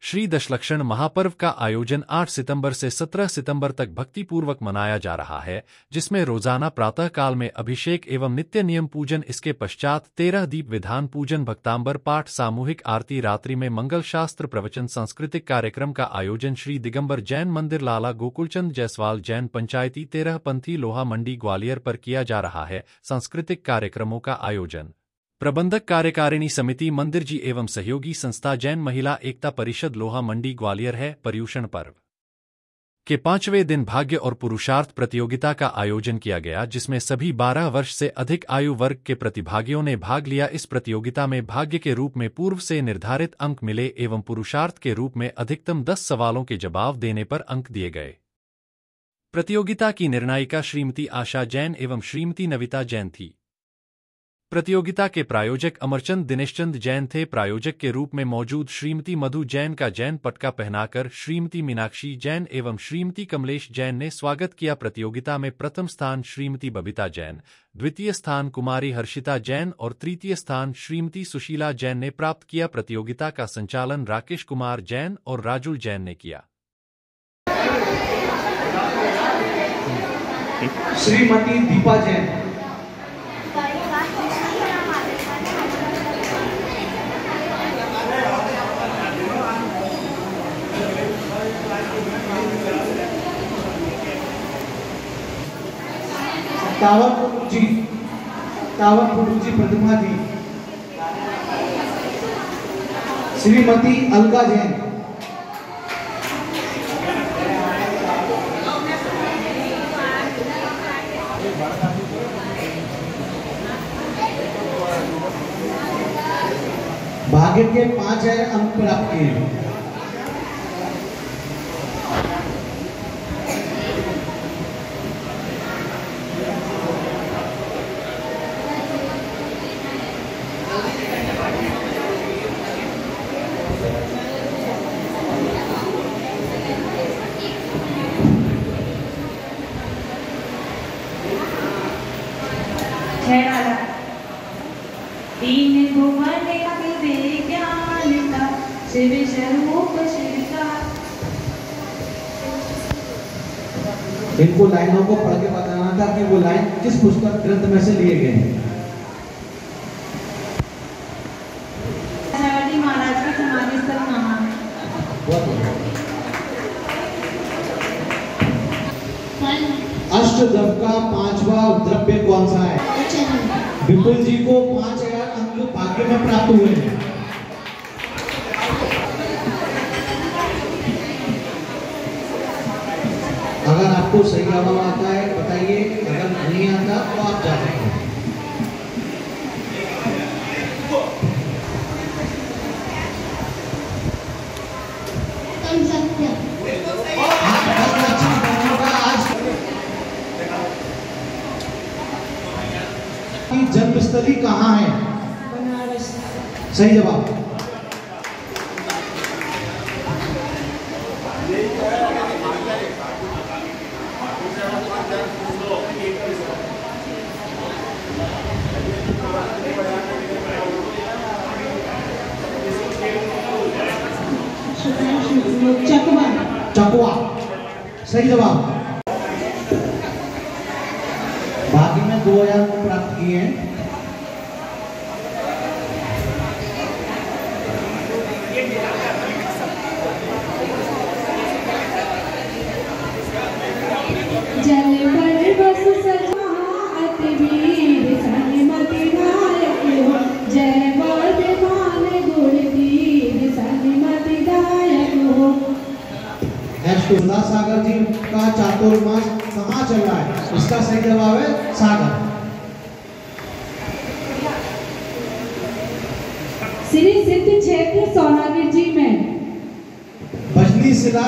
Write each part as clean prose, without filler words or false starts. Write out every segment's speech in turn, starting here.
श्री दशलक्षण महापर्व का आयोजन 8 सितंबर से 17 सितंबर तक भक्तिपूर्वक मनाया जा रहा है, जिसमें रोजाना प्रातः काल में अभिषेक एवं नित्य नियम पूजन, इसके पश्चात 13 दीप विधान पूजन, भक्तांबर पाठ, सामूहिक आरती, रात्रि में मंगल शास्त्र प्रवचन, सांस्कृतिक कार्यक्रम का आयोजन श्री दिगंबर जैन मंदिर लाला गोकुलचंद जायसवाल जैन पंचायती 13 पंथी लोहा मंडी ग्वालियर पर किया जा रहा है। सांस्कृतिक कार्यक्रमों का आयोजन प्रबंधक कार्यकारिणी समिति मंदिर जी एवं सहयोगी संस्था जैन महिला एकता परिषद लोहा मंडी ग्वालियर है। पर्युषण पर्व के 5वें दिन भाग्य और पुरुषार्थ प्रतियोगिता का आयोजन किया गया, जिसमें सभी 12 वर्ष से अधिक आयु वर्ग के प्रतिभागियों ने भाग लिया। इस प्रतियोगिता में भाग्य के रूप में पूर्व से निर्धारित अंक मिले एवं पुरुषार्थ के रूप में अधिकतम 10 सवालों के जवाब देने पर अंक दिए गए। प्रतियोगिता की निर्णायिका श्रीमती आशा जैन एवं श्रीमती नविता जैन थी। प्रतियोगिता के प्रायोजक अमरचंद दिनेशचंद जैन थे। प्रायोजक के रूप में मौजूद श्रीमती मधु जैन का जैन पटका पहनाकर श्रीमती मीनाक्षी जैन एवं श्रीमती कमलेश जैन ने स्वागत किया। प्रतियोगिता में प्रथम स्थान श्रीमती बबीता जैन, द्वितीय स्थान कुमारी हर्षिता जैन और तृतीय स्थान श्रीमती सुशीला जैन ने प्राप्त किया। प्रतियोगिता का संचालन राकेश कुमार जैन और राजुल जैन ने किया। श्रीमती दीपा जैन, तावतपुर जी प्रतिमा जी, श्रीमती अलका जैन, भाग्य के 5 अंक प्राप्त किए। तीन भुवन के विज्ञान का शिव स्वरूप श्रीकार। इनको लाइनों को पढ़ के बताना था कि वो लाइन किस पुस्तक ग्रंथ में से लिए गए हैं। महाराज का समाधि स्थल कहाँ है? अष्टदव का 5वां द्रव्य कौन सा है? विपुल जी को 5000 अंक भाग्य में प्राप्त हुए हैं। अगर आपको सही जवाब आता है बताइए, अगर नहीं आता तो आप जा सकते हैं। जन्मस्थली कहाँ है? बनारस। सही जवाब। चकवा। चकवा सही जवाब। बाकी में 2000 प्राप्त किए हैं। जल पर बस सजात वीर सन्मति नायक हो, जय वर्धमान गुणवीर सन्मति दायक हो। सागर जी का चातुर्मास कहाँ चल रहा है? इसका सही जवाब है सागर। श्री सिद्ध क्षेत्र सोनागिर जी में बजनी शिला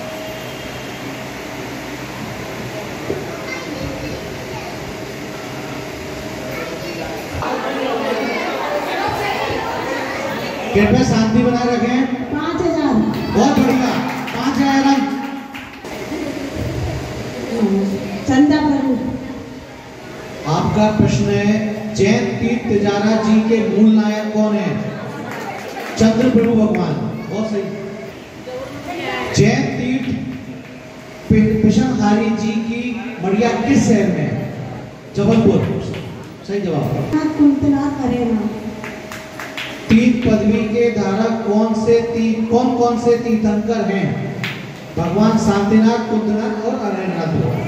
कृपया शांति बनाए रखें। 5000। बहुत बढ़िया, 5000 अंक। चंदा प्रभु। आपका प्रश्न है, जैन तीर्थ तिजारा जी के मूल नायक कौन है? चंद्र प्रभु भगवान। बहुत सही। जैन तीर्थ पिशनहारी जी की मड़िया किस शहर में है? जबलपुर। सही जवाब। तीन पदवी के धारक कौन कौन से तीर्थंकर हैं? भगवान शांतिनाथ, कुंदनाथ और अरण्यनाथ।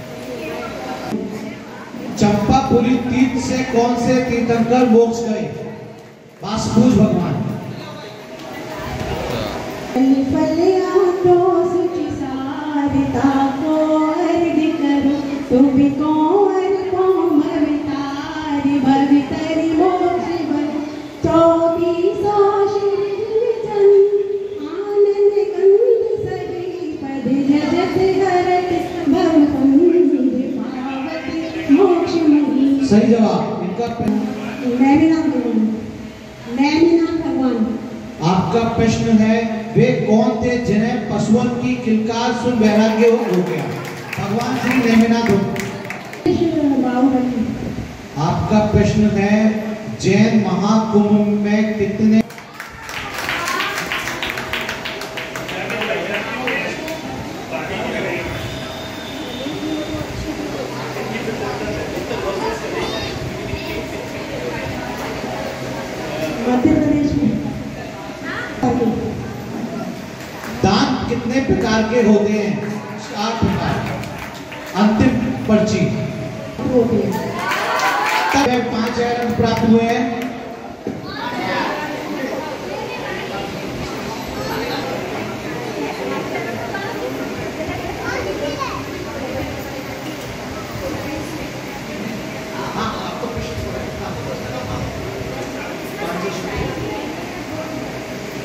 चंपापुरी तीर्थ से कौन से तीर्थंकर मोक्ष गए? वासुपूज भगवान। सही जवाब। इनका आपका प्रश्न है, वे कौन थे जिन्हें पशुओं की किलकार सुन वैराग्य हो गया? भगवान श्री नेमिनाथ। आपका प्रश्न है, जैन महाकुंभ में कितने मध्य प्रदेश में दांत कितने प्रकार के होते हैं? 4 प्रकार। अंतिम पर्ची। 5,000 अंक प्राप्त हुए हैं।